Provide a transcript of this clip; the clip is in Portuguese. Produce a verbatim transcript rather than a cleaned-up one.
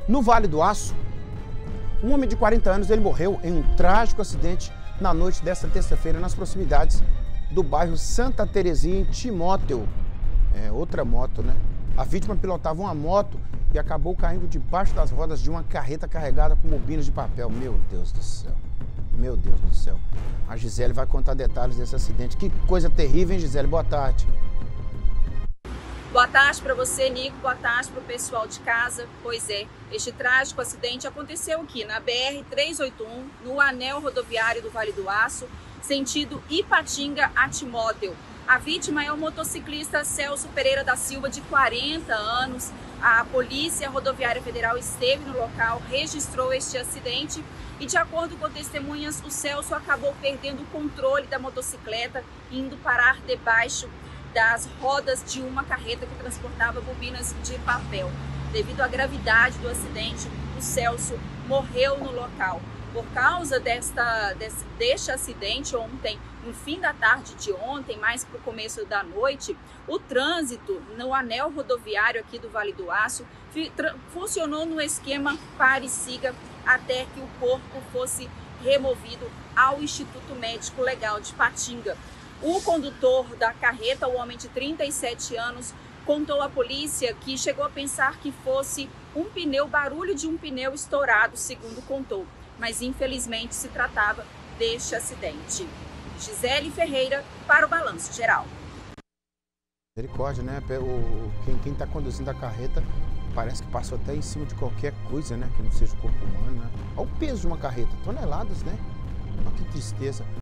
No Vale do Aço, um homem de quarenta anos ele morreu em um trágico acidente na noite desta terça-feira nas proximidades do bairro Santa Terezinha, em Timóteo. É outra moto, né? A vítima pilotava uma moto e acabou caindo debaixo das rodas de uma carreta carregada com bobinas de papel. Meu Deus do céu. Meu Deus do céu. A Gisele vai contar detalhes desse acidente. Que coisa terrível, hein, Gisele? Boa tarde. Boa tarde para você, Nico. Boa tarde para o pessoal de casa. Pois é, este trágico acidente aconteceu aqui na B R trezentos e oitenta e um, no anel rodoviário do Vale do Aço, sentido Ipatinga a Timóteo. A vítima é o motociclista Celso Pereira da Silva, de quarenta anos. A Polícia Rodoviária Federal esteve no local, registrou este acidente e, de acordo com testemunhas, o Celso acabou perdendo o controle da motocicleta e indo parar debaixo das rodas de uma carreta que transportava bobinas de papel. Devido à gravidade do acidente, o Celso morreu no local. Por causa desta, desse, deste acidente ontem, no fim da tarde de ontem, mais para o começo da noite, o trânsito no anel rodoviário aqui do Vale do Aço funcionou no esquema pare e siga até que o corpo fosse removido ao Instituto Médico Legal de Ipatinga. O condutor da carreta, o homem de trinta e sete anos, contou à polícia que chegou a pensar que fosse um pneu, barulho de um pneu estourado, segundo contou. Mas infelizmente se tratava deste acidente. Gisele Ferreira para o Balanço Geral. Misericórdia, né? O, quem está conduzindo a carreta parece que passou até em cima de qualquer coisa, né? Que não seja o corpo humano, né? Olha o peso de uma carreta, toneladas, né? Olha que tristeza.